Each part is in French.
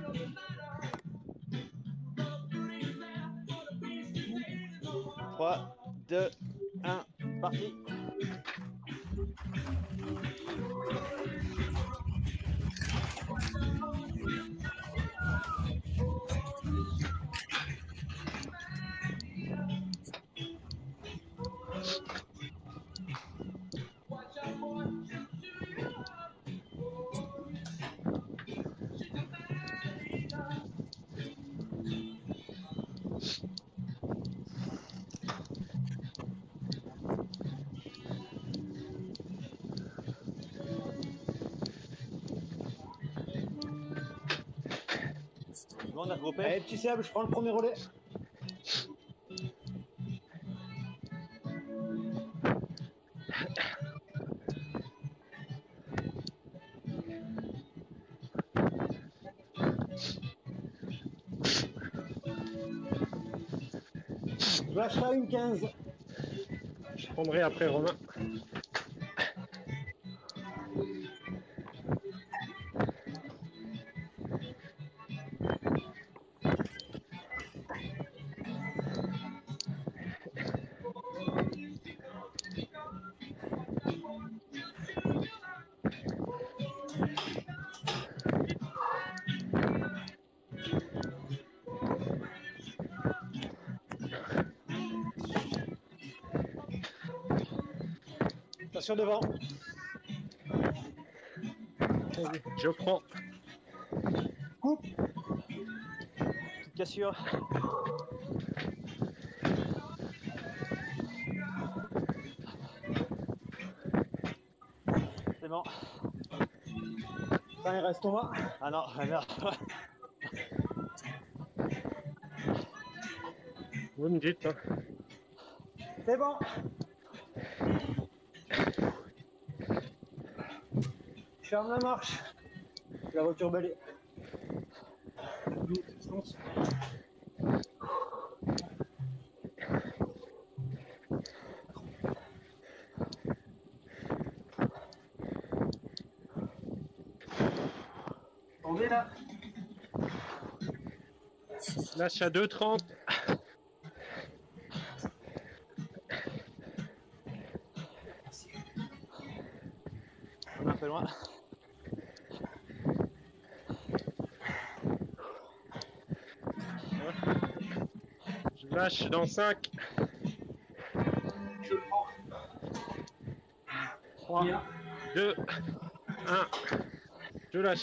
3, 2, 1, parti. Bon, on a regroupé. Allez, petit Seb, je prends le premier relais. Je lâcherai une 15. Je prendrai après Romain. Attention devant. Je prends. Coupe. Petite cassure. C'est bon. Ça, il reste Thomas. Ah non, merde. Vous me dites. Hein. C'est bon. Je ferme la marche. La voiture balai. Attendez là. Lâche à 2,30. On est un peu loin. Je lâche dans 5. Je prends. 3, 2, 1. Je lâche.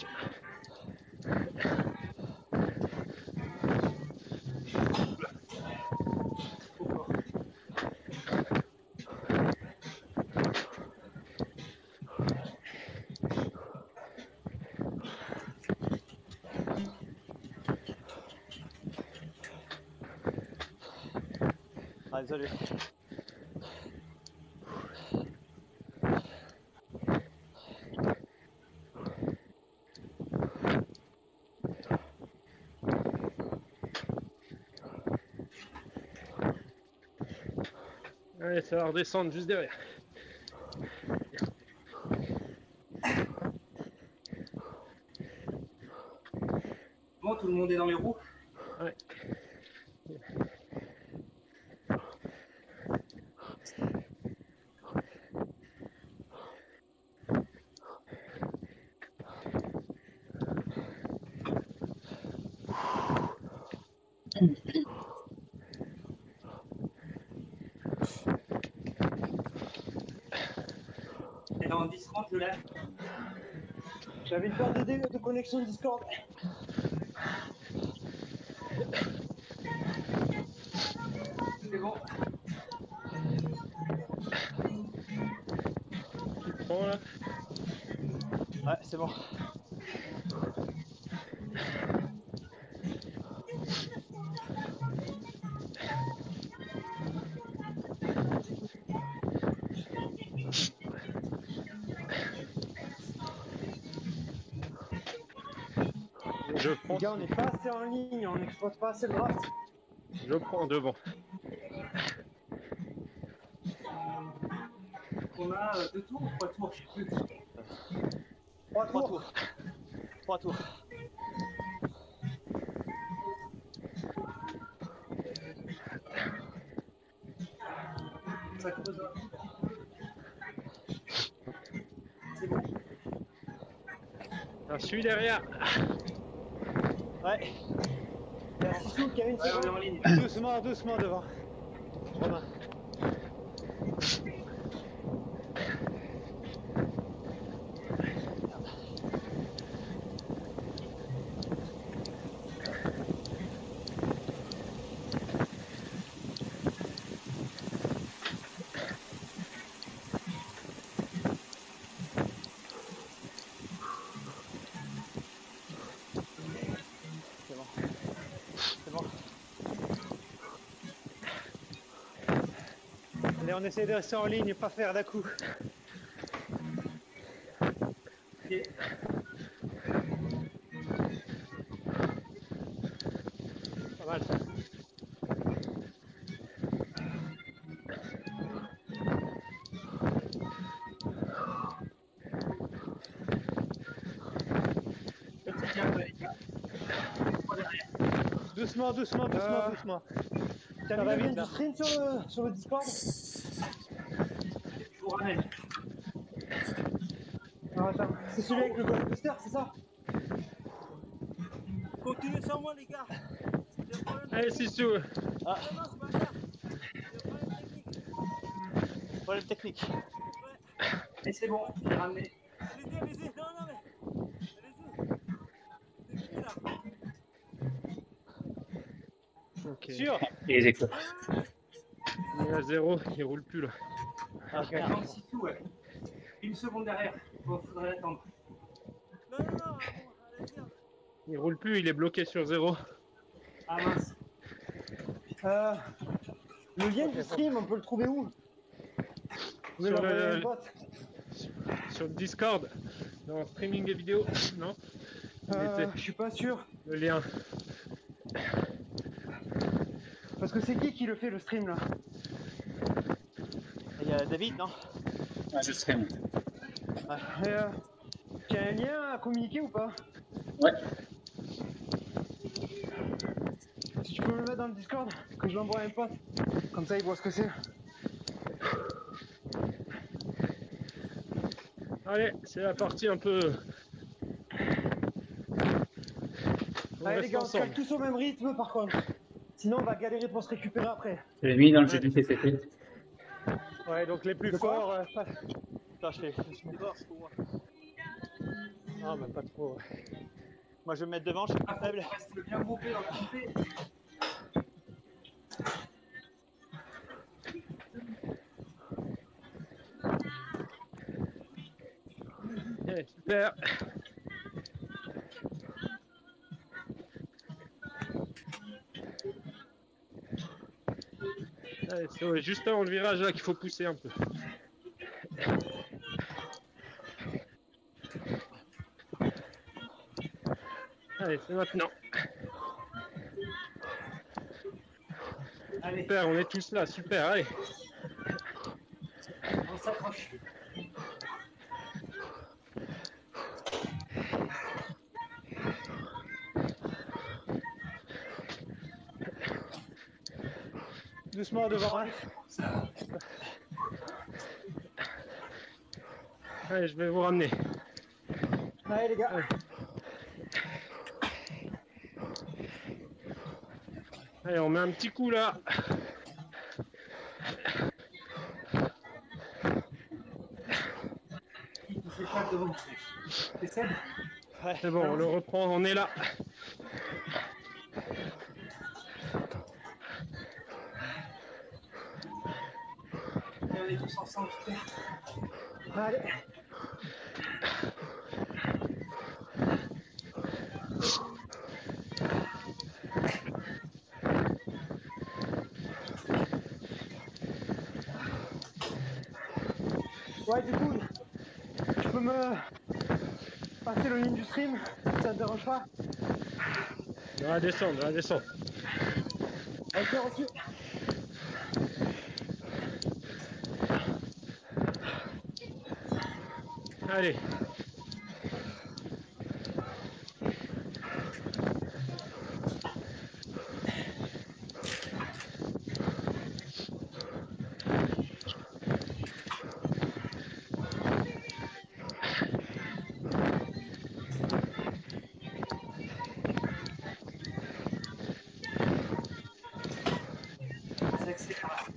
Ah, désolé. Allez, ça va redescendre juste derrière. Bon, tout le monde est dans les roues. Ouais. Et dans 10-30, je lâche. J'avais une paire de connexion Discord. C'est bon. Tu prends là. Ouais, c'est bon. Je Les prends. gars, on n'est pas assez en ligne, on n'exploite pas assez le draft. Je prends devant. On a 2 tours ou 3 tours, je sais plus. 3 3 tours. tours. 3 tours. ça creuse. C'est bon. Alors, je suis derrière. Ouais. Sissou, Kevin, Ouais, c'est on est bon. en ligne. Doucement, doucement devant. Romain. C'est bon. C'est bon. Allez, on essaie de rester en ligne et pas faire d'un-coup. Ok. Pas mal. Petit gap, les gars. Trois derrière. Doucement, doucement, doucement, doucement. T'as Ça mis va le lien vite, du là. stream sur le Discord? Je vous ramène. Ah, attends, c'est celui avec le Ghostbuster, c'est ça? Continuez sans moi, les gars. J'ai un problème Allez, technique. Sissou. Ah, Non, non, c'est pas ça. J'ai un problème technique. problème technique. Ouais. Et c'est bon, j'ai ramené. Allez-y, allez-y. Non, non, mais. Allez-y. C'est qui, là? Ok. Sûr? Et les écoutes. Il est à 0, il roule plus là. Ah, Attends, c'est tout, ouais. Une seconde derrière. Bon, faudrait attendre. Non, non, non. Bon, allez-y. Il roule plus, il est bloqué sur 0. Ah mince. Le lien du stream, on peut le trouver où? Vous Sur l'envoyer à le- une bot? Sur le Discord, dans streaming et vidéo, non? Il était Je suis pas sûr. le lien. Parce que c'est qui le fait le stream là? il y a David, non? Ah, je serai. Et, tu as un lien à communiquer ou pas? Ouais. Si tu peux me le mettre dans le Discord, que je l'envoie à un pote. Comme ça il voit ce que c'est. Allez, c'est la partie un peu. On Allez les reste gars, on se calme ensemble. tous au même rythme par contre. Sinon on va galérer pour se récupérer après. Je l'ai mis dans le jeu du CCT. Ouais, donc les plus De quoi? forts. Attends, je fais. C'est bon, c'est pour moi. Non, même pas trop. Moi, je vais me mettre devant, je suis Ah, plus faible. faut rester bien groupé dans le comité. Allez, super. Allez, c'est juste avant le virage là qu'il faut pousser un peu. Allez, c'est maintenant. Allez, Super, on est tous là, super, allez. on s'accroche. Doucement devant. Hein. Allez, je vais vous ramener. Allez les gars. Allez, on met un petit coup là. Qui fait pas devant. C'est Seb. Ouais. C'est bon, on le reprend, on est là. Et on est tous ensemble, super. Allez. Ouais, du coup, tu peux me passer le lien du stream, ça te dérange pas? Dans la descente, dans la descente. Ok, reçu. Allez.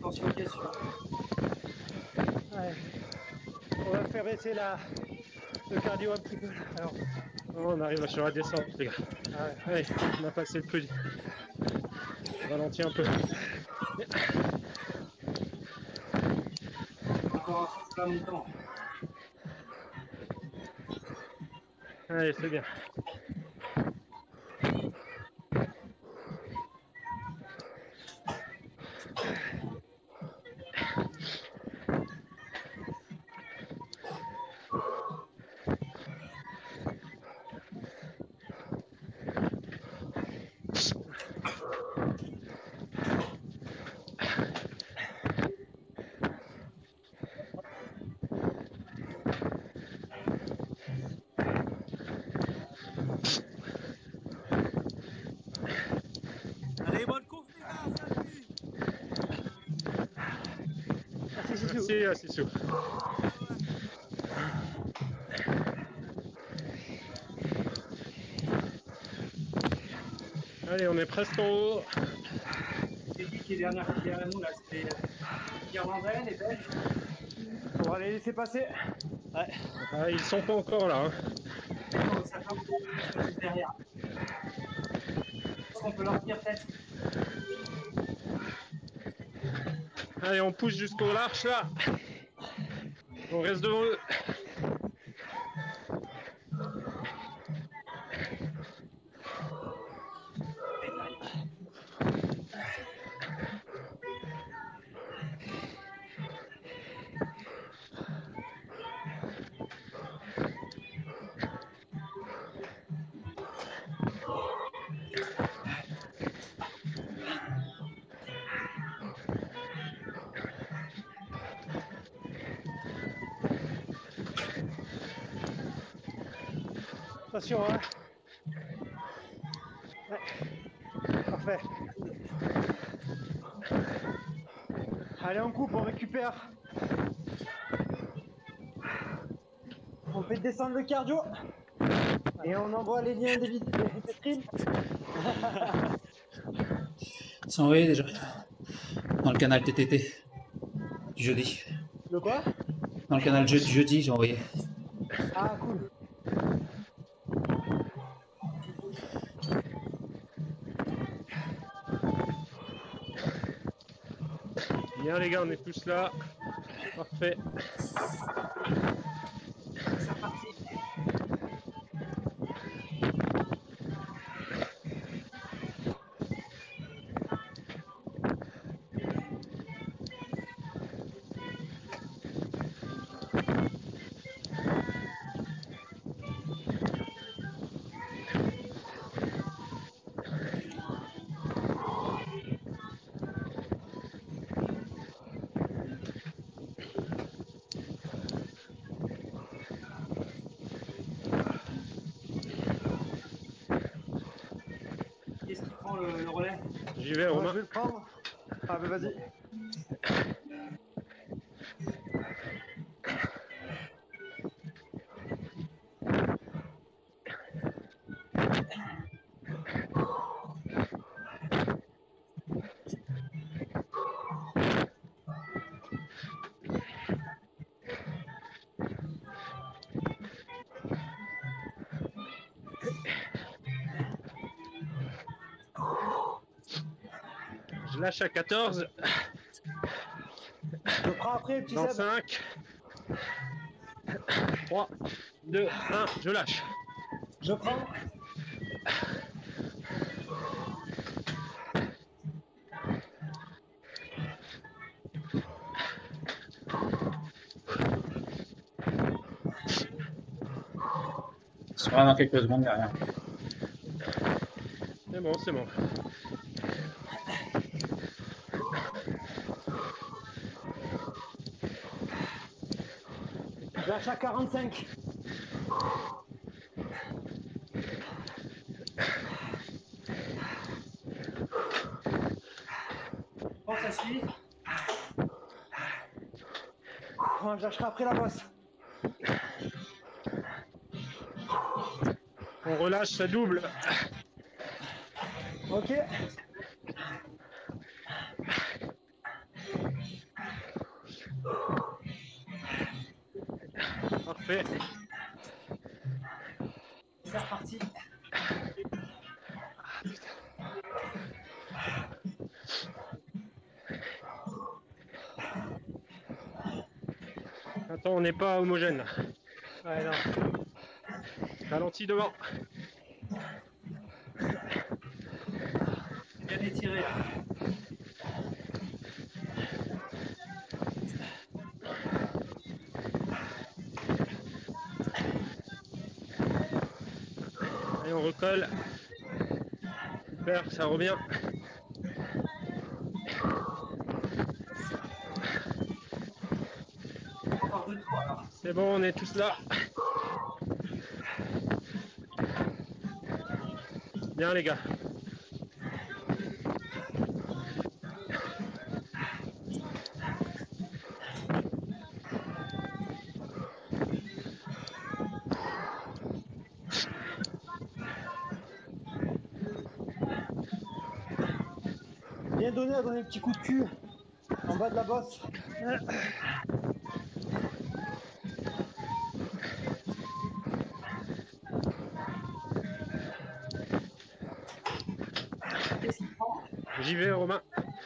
Attention aux caissures. Ouais. On va faire baisser le cardio un petit peu. Alors, Oh, on arrive sur la descente, les gars. ouais. Allez, on a passé le plus. Ralentis un peu. Encore un peu longtemps. Allez, c'est bien. Allez, bonne course, les gars, salut. Merci, Sissou. Allez, on est presque en haut. C'est qui est derrière nous là? C'est les Irlandais, les Belges? On va les laisser passer. Ah, ils sont pas encore là. Hein. Non, ça fait un peu juste derrière. Est-ce qu'on peut leur dire peut-être? Allez, on pousse jusqu'au large là. On reste devant eux. Attention, hein. Ouais. Parfait. Allez, on coupe, on récupère. On fait descendre le cardio. Et on envoie les liens des streams. C'est envoyé déjà. Dans le canal TTT. Du jeudi. Le quoi? Dans le canal jeudi, j'ai envoyé. Ah, cool. Bien les gars, on est tous là. Parfait. C'est reparti. Qu'est-ce qui prend le relais? J'y vais, Ouais, Romain. je vais le prendre. Ah, bah vas-y. Je lâche à 14. Je prends après, petit Dans Seb. 5. 3, 2, 1, je lâche. Je prends. Il sera dans quelques secondes derrière. C'est bon, c'est bon. Je lâche à 45. Bon, ça suit. Bon, je lâcherai après la bosse. On relâche, ça double. Ok. Parfait. C'est reparti. Attends, on n'est pas homogène là. Ouais, non. Ralenti devant. Bien étiré là. Allez, on recolle. Super, ça revient. Encore 2 tours alors. C'est bon, on est tous là. Bien les gars. Bien donné à donner un petit coup de cul en bas de la bosse. Qu'est-ce qu'il prend? J'y vais Romain.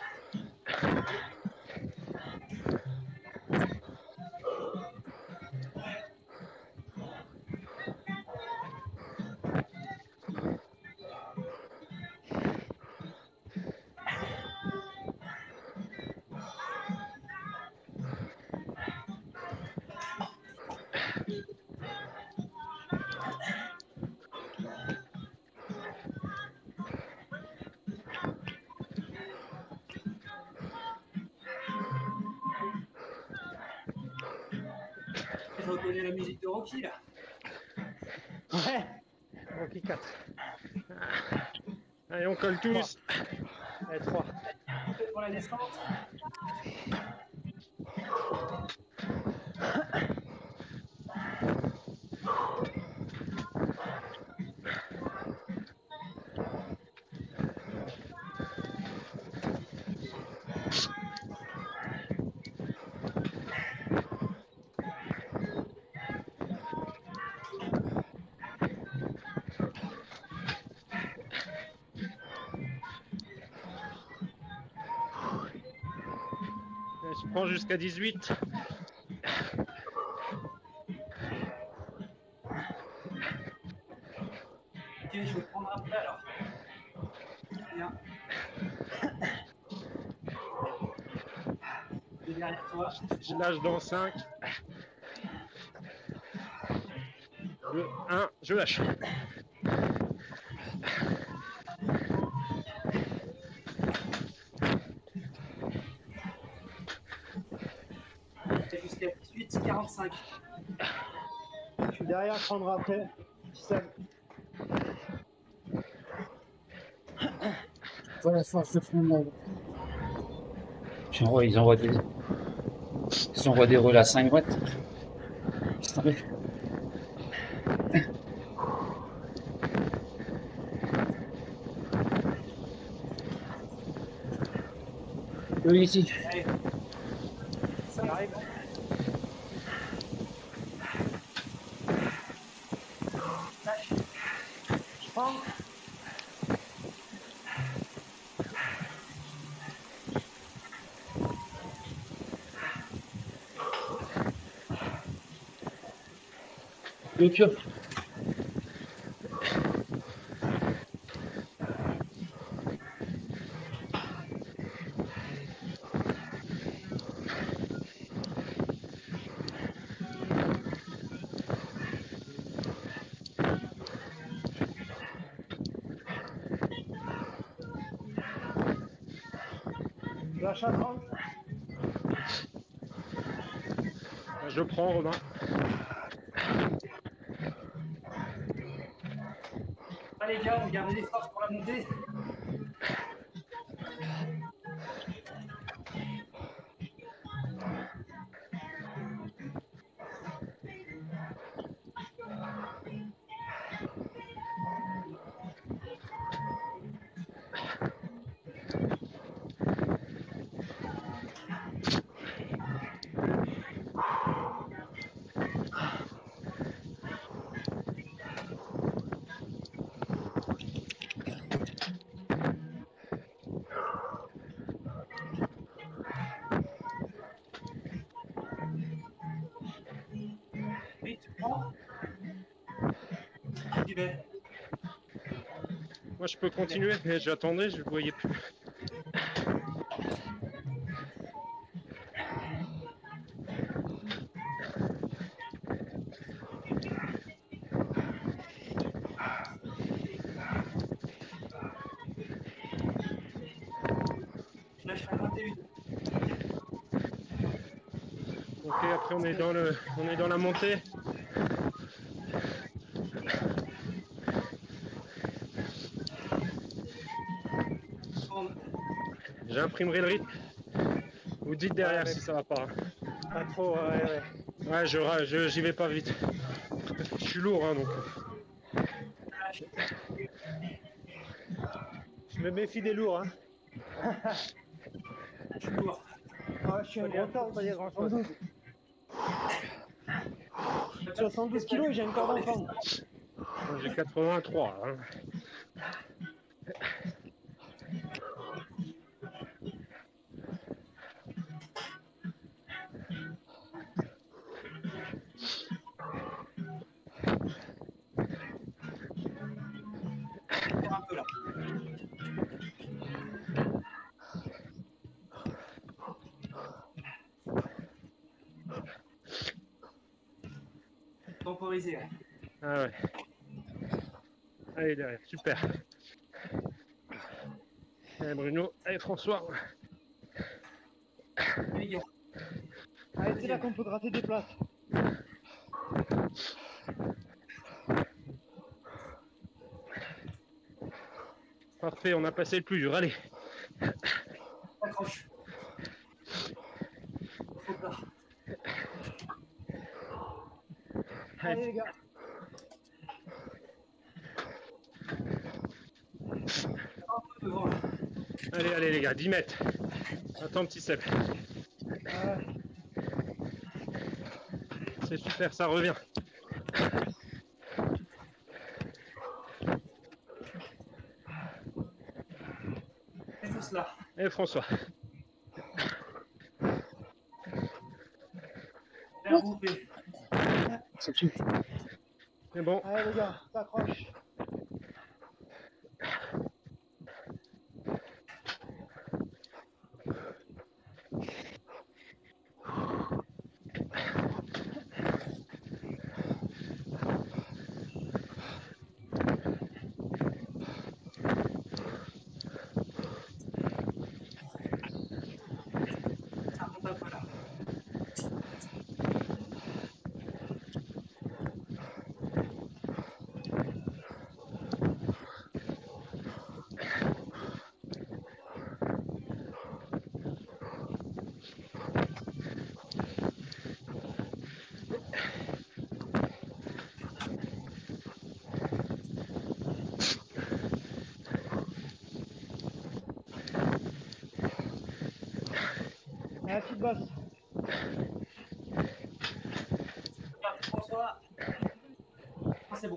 Je reconnais la musique de Rocky là. Ouais. Rocky 4. Allez, on colle tous. Allez, 3. Pour la descente. Allez, je prends jusqu'à 18. Ok, je vais le prendre après alors. Bien. Je vais derrière toi. Je lâche dans 5. 2, 1, je lâche. Et jusqu'à 18, 45. Je suis derrière, prendre après. Sam. Voilà, force de fond. Ils envoient des relais à 5 watts. C'est tombé. Oui, ici. Allez. Ça arrive. Lâche. Je prends. Le pio. Lâche à 30. Je prends Romain. Allez les gars, vous gardez les forces pour la montée. j'y vais. Moi, je peux continuer, mais j'attendais, je ne voyais plus. Je lâcherai 21. Ok, après on est dans la montée. J'imprimerai le rythme. Vous dites derrière si ça va pas. Pas trop, ouais. Ouais, j'y vais pas vite. Je suis lourd, hein, donc. Je me méfie des lourds, hein. Je suis lourd. Ah, je suis un gros temps, pas dire grand chose. 72 kilos et j'ai un corps d'enfant. J'ai 83. Hein. Un peu là. Temporiser. Ouais. Ah ouais. Allez, derrière, super. Allez, Bruno, allez, François. Les gars. Allez, c'est là qu'on peut gratter des places. Parfait, on a passé le plus dur, allez. Accroche. Faut pas. Allez, les gars. Un peu devant là. Allez, les gars, 10 mètres. Attends, petit Seb. C'est super, ça revient. Et tout cela. Et François. Bien groupé. C'est tout. C'est bon. Allez, les gars, t'accroches. Ça monte un peu là. Allez, petite bosse. François. Ah, c'est bon.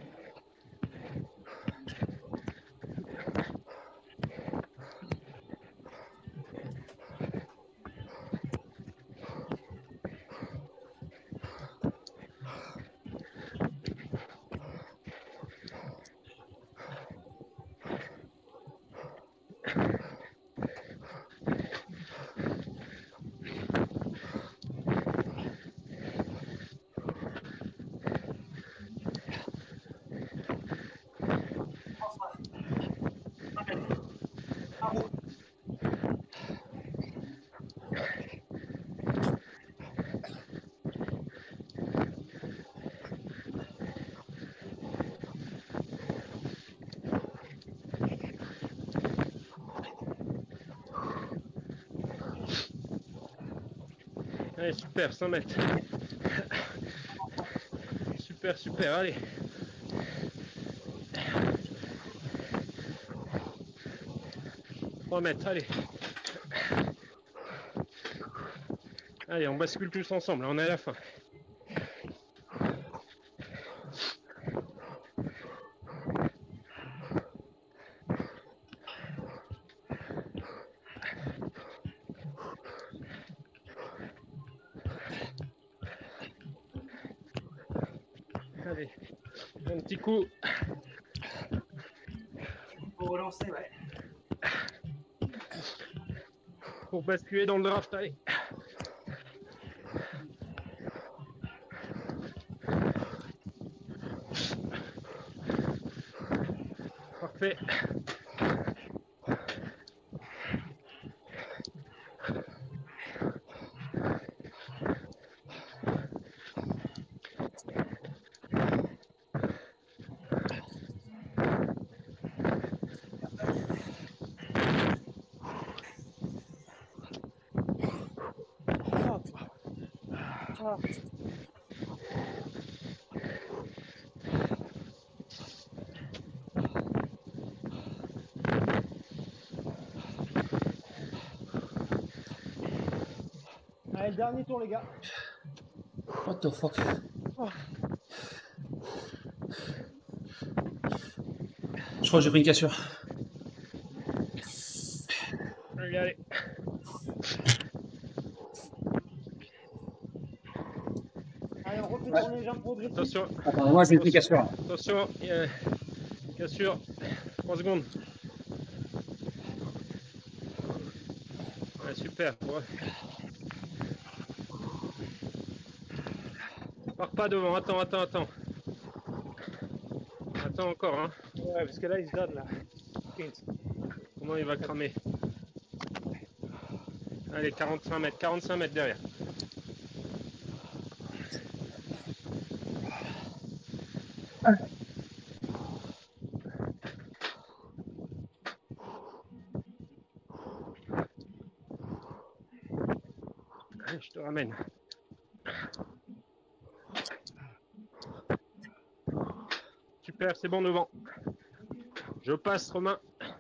François. Allez. Un roux. Allez, super, 100 mètres. Super, super, allez. Mètres, allez. Allez, on bascule tous ensemble, on est à la fin. Allez, Un petit coup. Pour relancer, ouais. Pour basculer dans le draft, allez. Parfait. Allez, le dernier tour, les gars. What the fuck? Je crois que j'ai pris une cassure. Allez, allez. Allez, on refait tourner les jambes progressivement. Attention, Attends, moi j'ai pris une cassure. attention. Il y a une cassure. 3 secondes. Ouais, super. Ouais. Pars pas devant. Attends. Attends encore, hein. Ouais, parce que là, il se donne, là. 15. Comment il va cramer? Allez, 45 mètres derrière. Allez, je te ramène. Super, c'est bon devant. Je passe, Romain.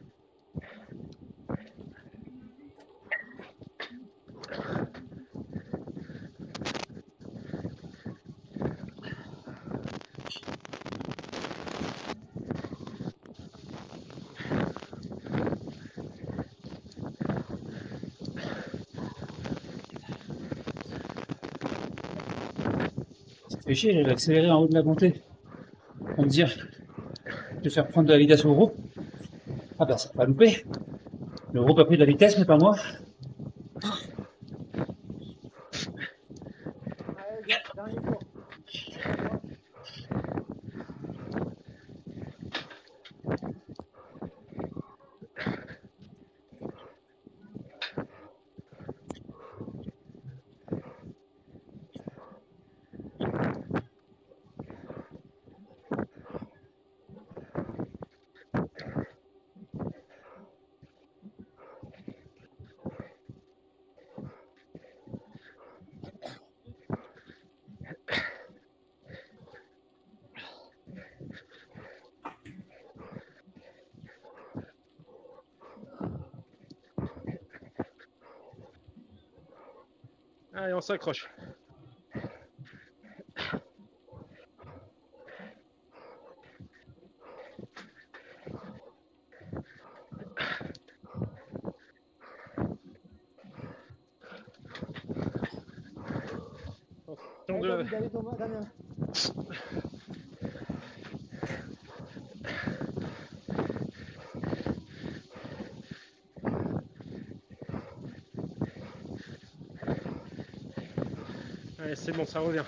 Ça fait chier, j'avais accéléré en haut de la montée. Pour me dire, de faire prendre de la vitesse au groupe. Ah ben ça va pas louper. Le groupe a pris de la vitesse, mais pas moi. Allez, les gars, dernier tour. Allez, on s'accroche. Allez, David, allez, Thomas, Damien. Allez, c'est bon, ça revient.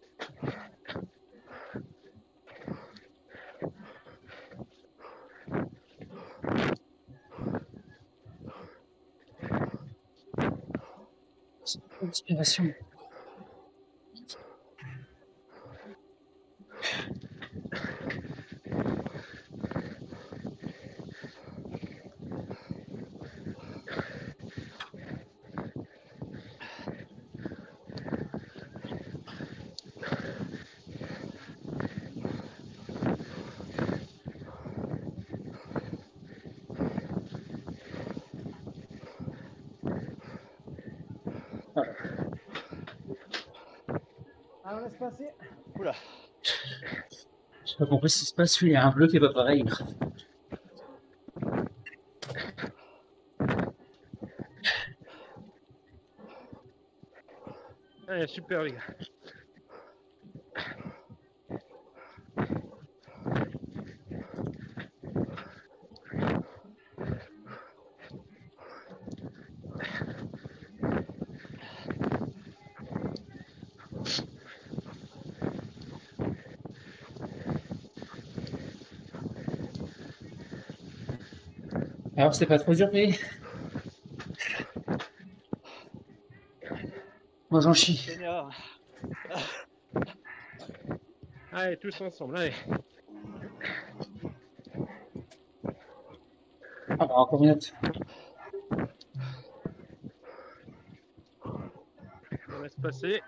Inspiration. Allez, on laisse passer. Oula. J'ai pas compris ce qui se passe, il y a un bleu qui est pas pareil. Allez, super les gars. Alors, c'est pas trop dur, mais... Moi, j'en chie. Seigneur. Allez, tous ensemble, allez. Ah, bah, encore une autre. On laisse passer.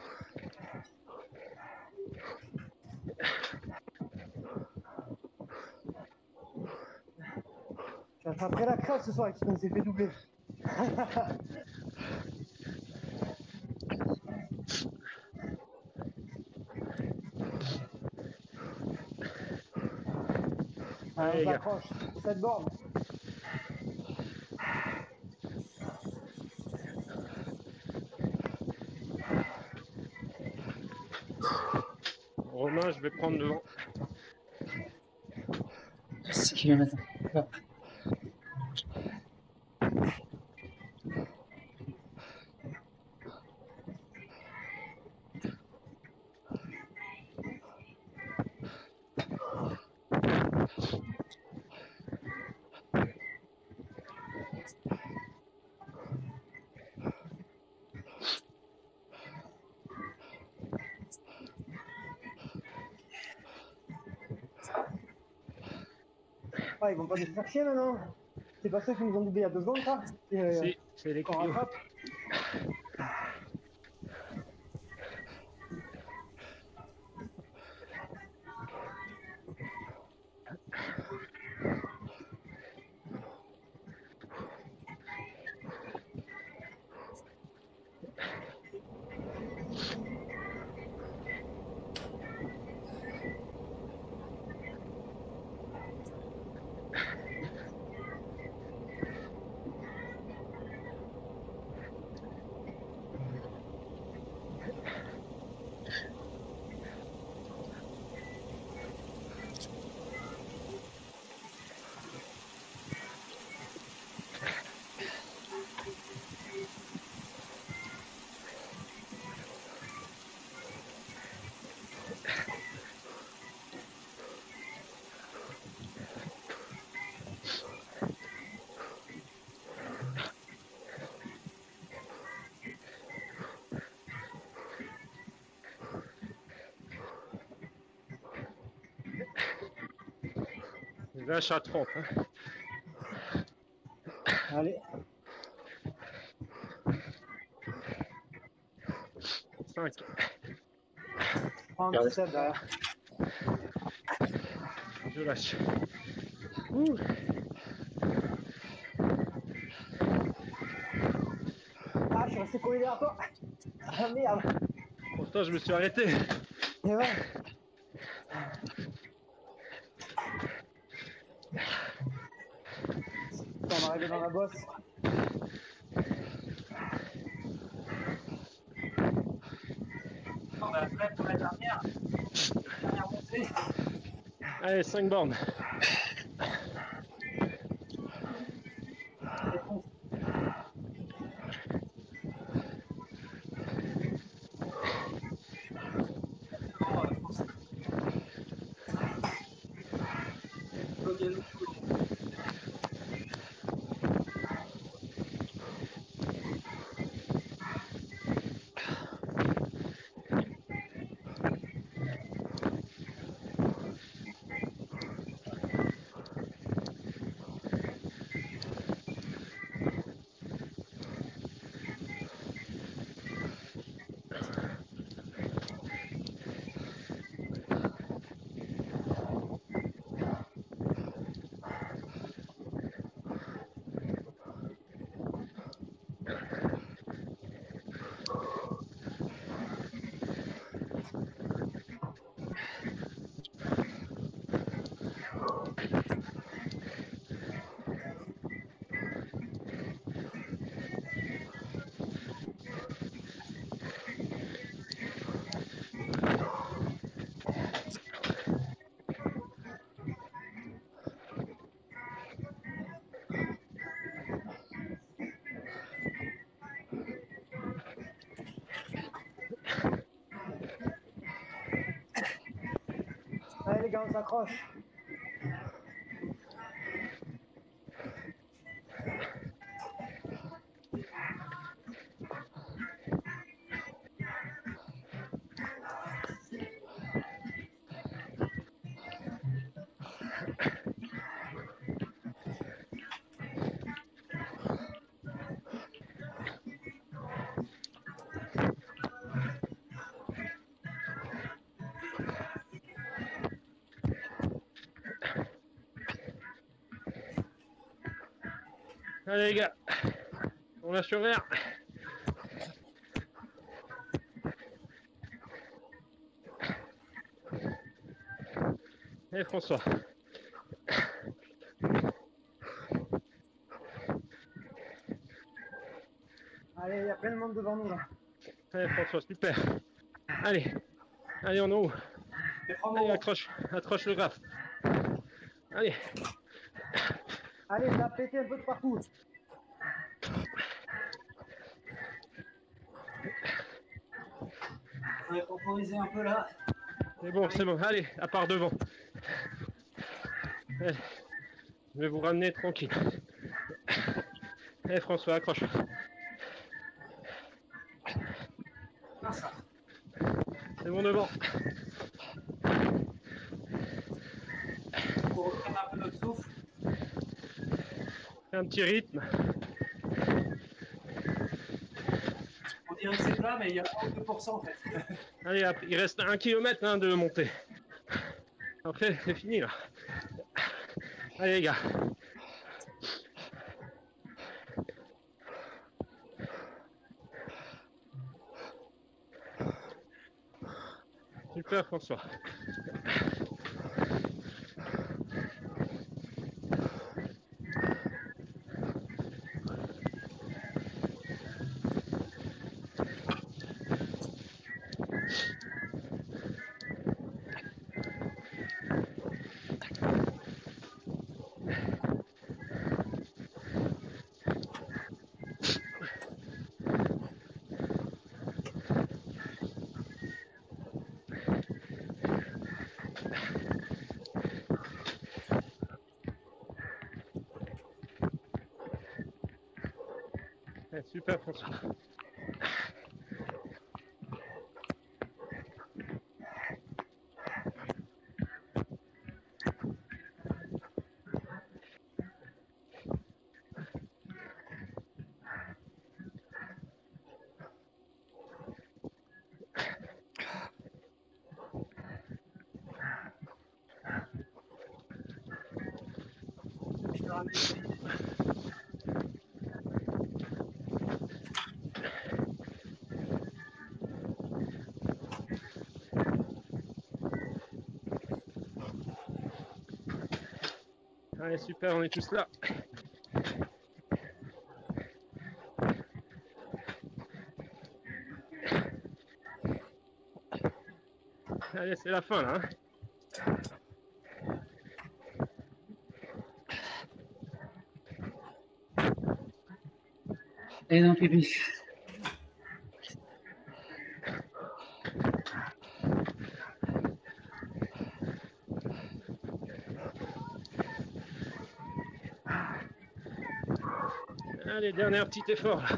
J'ai attrapé la crasse ce soir et on s'est fait doubler. Allez, On les gars. s'accroche. 7 bornes. Romain, je vais prendre devant. 6 km. Là. Ah, ils vont pas nous faire chier maintenant. C'est pas ceux qui nous ont doublé il y a 2 secondes, ça Si, c'est les qu'on clients. rattrape. Les vaches à 30. Hein. Allez. 5. 37 derrière. Je lâche. Ah, je suis resté collé derrière toi. Ah merde. Pourtant, je me suis arrêté. Et ouais. On va arriver dans la bosse. On a fait pour la dernière. Dernière montée. Allez, 5 bornes. Allez les gars, on s'accroche. Allez les gars, on lâche rien. Allez François. Allez, il y a plein de monde devant nous là. Allez François, super. Allez, allez on est haut. Allez, accroche le graphe. Allez. Allez, ça a pété un peu de partout. On va temporiser un peu là. C'est bon. Allez, à part devant. Allez. Je vais vous ramener tranquille. Allez François, accroche. C'est bon devant. Pour reprendre un peu notre souffle. Fais un petit rythme. On dirait que c'est plat, mais il y a 2% en fait. Allez, il reste 1 km hein, de montée. Après, c'est fini là. Allez les gars. Super François. Ouais, super François. Allez, super, on est tous là. Allez, c'est la fin là. Hein. Et non, pipi. Allez, dernier petit effort là.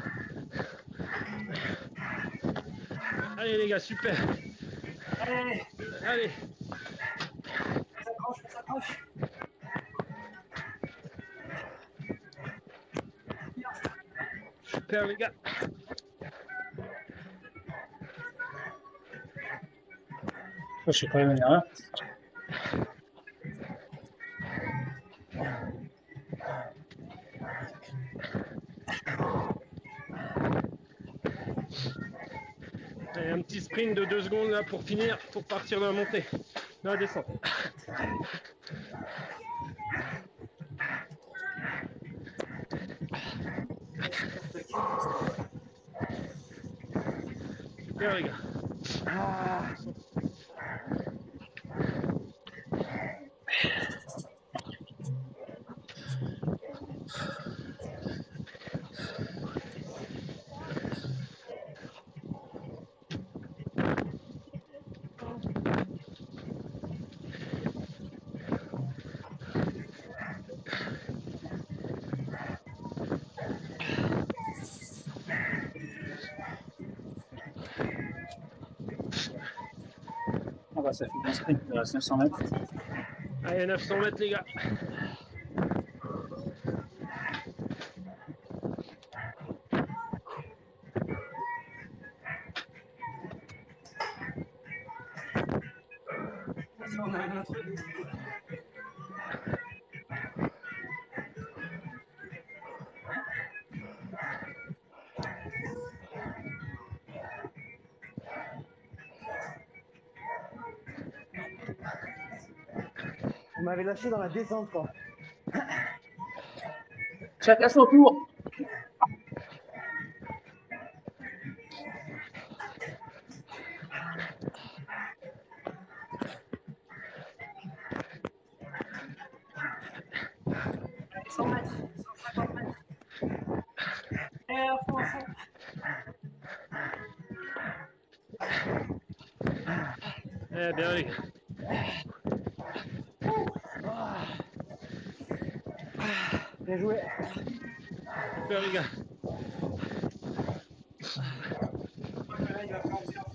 Allez les gars, super. Allez, Allez. on s'accroche. Super les gars. Je suis quand même une erreur. Allez, un petit sprint de 2 secondes là pour finir, pour partir dans la montée, dans la descente. Super les gars. Ah bah ça fait bien sprint, il reste 900 mètres. Allez, 900 mètres les gars. On a un truc. m'avez lâché dans la descente, quoi. Chacun son tour. Allez, 100 mètres, 150 mètres. Et à fond, à fond. Eh bien, les gars. Bien joué. Super, les gars. Là, il va faire